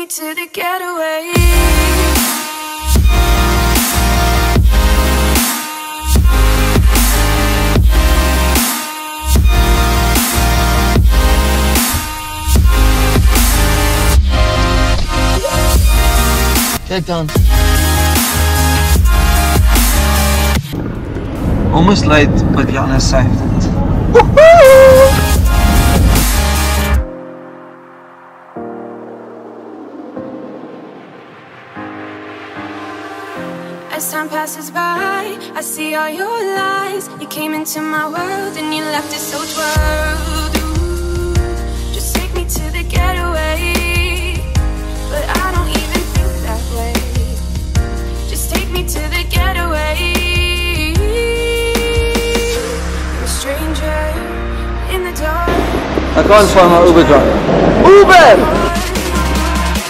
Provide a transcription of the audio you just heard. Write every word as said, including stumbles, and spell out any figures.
to the getaway. Kijk dan. Almost late, but Jana saved it. As time passes by, I see all your lies. You came into my world and you left it so twirled. Ooh, just take me to the getaway, but I don't even think that way. Just take me to the getaway. You're a stranger in the dark. I can't find my Uber driver. Uber!